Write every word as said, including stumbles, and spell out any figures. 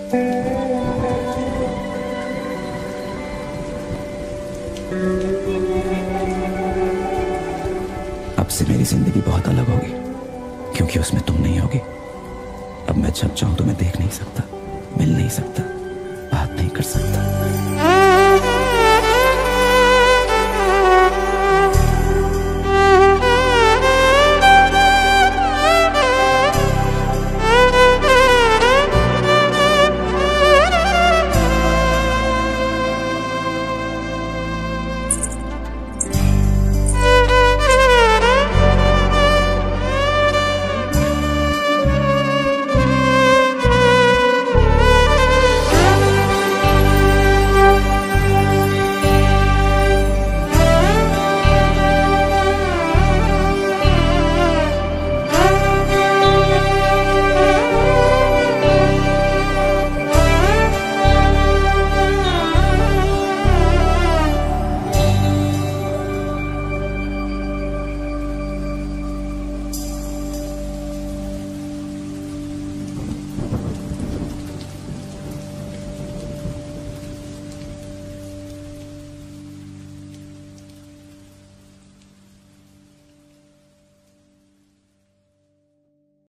अब से मेरी जिंदगी बहुत अलग होगी, क्योंकि उसमें तुम नहीं होगी। अब मैं जब चाहूं तो मैं देख नहीं सकता, मिल नहीं सकता, बात नहीं कर सकता।